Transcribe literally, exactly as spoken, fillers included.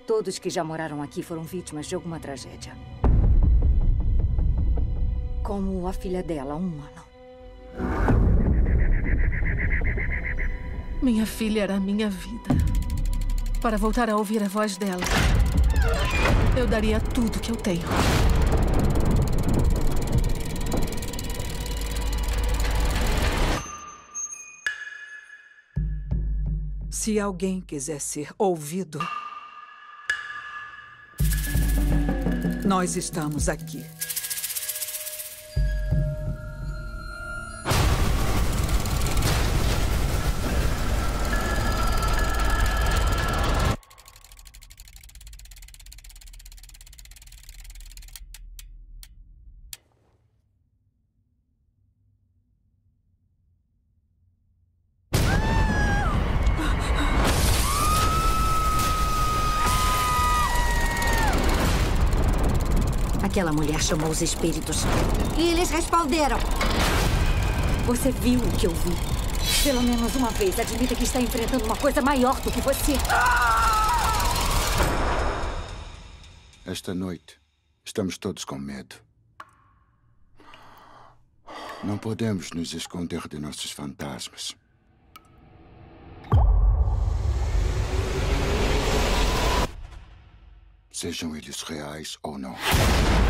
Todos que já moraram aqui foram vítimas de alguma tragédia. Como a filha dela, há um ano. Minha filha era a minha vida. Para voltar a ouvir a voz dela, eu daria tudo que eu tenho. Se alguém quiser ser ouvido, nós estamos aqui. Aquela mulher chamou os espíritos. E eles responderam. Você viu o que eu vi? Pelo menos uma vez, admita que está enfrentando uma coisa maior do que você. Esta noite, estamos todos com medo. Não podemos nos esconder de nossos fantasmas. Sejam eles reais ou não.